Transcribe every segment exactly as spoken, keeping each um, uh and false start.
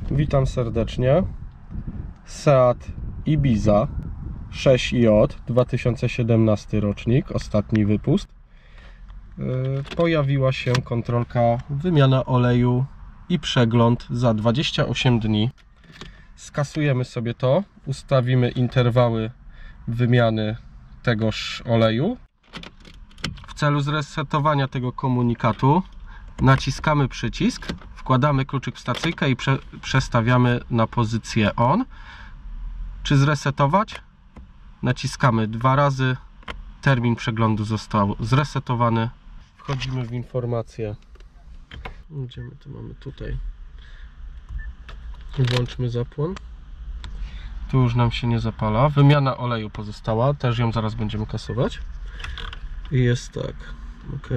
Witam serdecznie. Seat Ibiza sześć J, dwa tysiące siedemnasty rocznik, ostatni wypust. Pojawiła się kontrolka, wymiana oleju i przegląd za dwadzieścia osiem dni. Skasujemy sobie to, ustawimy interwały wymiany tegoż oleju. W celu zresetowania tego komunikatu naciskamy przycisk, wkładamy kluczyk w stacyjkę i prze, przestawiamy na pozycję on. Czy zresetować? Naciskamy dwa razy, termin przeglądu został zresetowany. Wchodzimy w informacje. Gdzie my to mamy? Tutaj. Włączmy zapłon. Tu już nam się nie zapala. Wymiana oleju pozostała, też ją zaraz będziemy kasować. I jest tak. OK.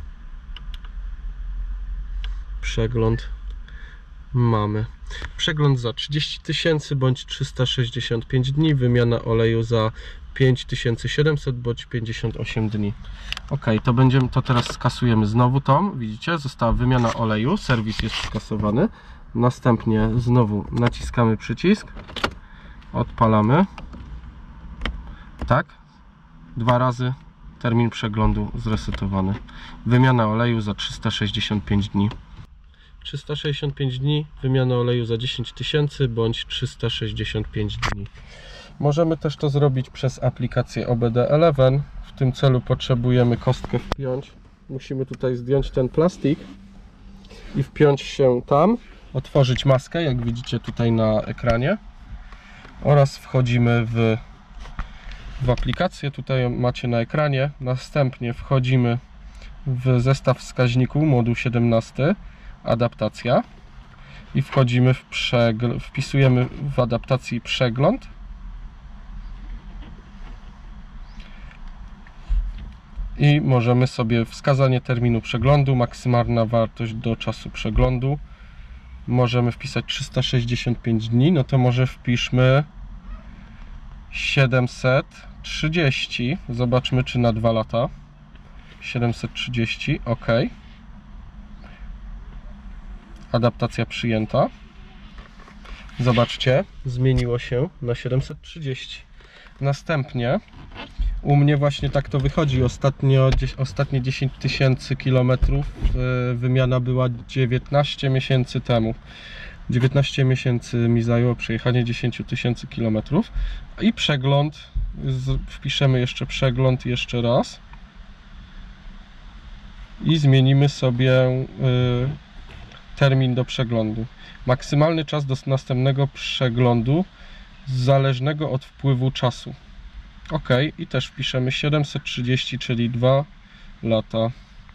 Przegląd mamy. Przegląd za trzydzieści tysięcy bądź trzysta sześćdziesiąt pięć dni. Wymiana oleju za pięć tysięcy siedemset bądź pięćdziesiąt osiem dni. OK, to będziemy, to teraz skasujemy znowu tą. Widzicie, została wymiana oleju, serwis jest skasowany. Następnie znowu naciskamy przycisk, odpalamy. Tak, dwa razy, termin przeglądu zresetowany. Wymiana oleju za trzysta sześćdziesiąt pięć dni. trzysta sześćdziesiąt pięć dni, wymiana oleju za dziesięć tysięcy bądź trzysta sześćdziesiąt pięć dni. Możemy też to zrobić przez aplikację O B D jedenaście. W tym celu potrzebujemy kostkę wpiąć. Musimy tutaj zdjąć ten plastik i wpiąć się tam, otworzyć maskę, jak widzicie tutaj na ekranie, oraz wchodzimy w, w aplikację. Tutaj macie na ekranie. Następnie wchodzimy w zestaw wskaźników, moduł siedemnasty, adaptacja, i wchodzimy w przegląd, wpisujemy w adaptacji przegląd. I możemy sobie wskazanie terminu przeglądu, maksymalna wartość do czasu przeglądu. Możemy wpisać trzysta sześćdziesiąt pięć dni, no to może wpiszmy siedemset trzydzieści. Zobaczmy, czy na dwa lata. siedemset trzydzieści, OK. Adaptacja przyjęta. Zobaczcie, zmieniło się na siedemset trzydzieści. Następnie u mnie właśnie tak to wychodzi. Ostatnio, ostatnie dziesięć tysięcy kilometrów wymiana była dziewiętnaście miesięcy temu. dziewiętnaście miesięcy mi zajęło przejechanie dziesięć tysięcy kilometrów. I przegląd, wpiszemy jeszcze przegląd jeszcze raz. I zmienimy sobie termin do przeglądu. Maksymalny czas do następnego przeglądu zależnego od wpływu czasu. OK, i też wpiszemy siedemset trzydzieści, czyli dwa lata.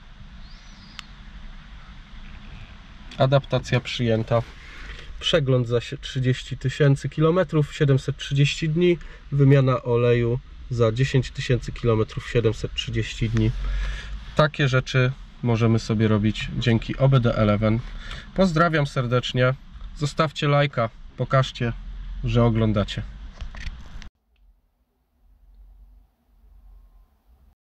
Adaptacja przyjęta. Przegląd za trzydzieści tysięcy kilometrów, siedemset trzydzieści dni. Wymiana oleju za dziesięć tysięcy kilometrów, siedemset trzydzieści dni. Takie rzeczy możemy sobie robić dzięki O B D jedenaście. Pozdrawiam serdecznie. Zostawcie lajka, pokażcie, że oglądacie.